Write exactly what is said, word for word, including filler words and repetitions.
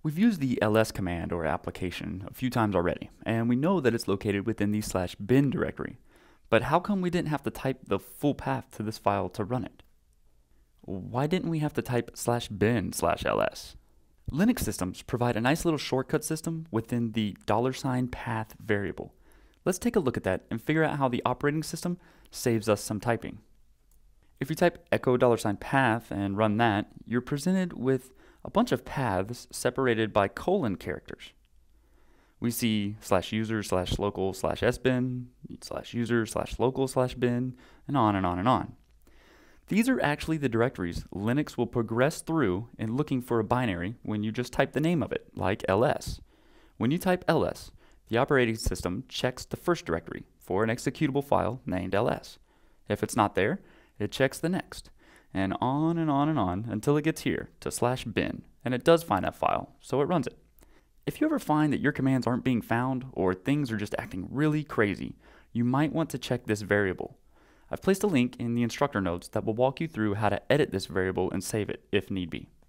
We've used the ls command or application a few times already, and we know that it's located within the slash bin directory. But how come we didn't have to type the full path to this file to run it? Why didn't we have to type slash bin slash ls? Linux systems provide a nice little shortcut system within the dollar sign path variable. Let's take a look at that and figure out how the operating system saves us some typing. If you type echo dollar sign path and run that, you're presented with a bunch of paths separated by colon characters. We see slash user slash local slash sbin, slash user slash local slash bin, and on and on and on. These are actually the directories Linux will progress through in looking for a binary when you just type the name of it, like ls. When you type ls, the operating system checks the first directory for an executable file named ls. If it's not there, it checks the next, and on and on and on until it gets here to slash bin, and it does find that file, so it runs it. If you ever find that your commands aren't being found or things are just acting really crazy, you might want to check this variable. I've placed a link in the instructor notes that will walk you through how to edit this variable and save it if need be.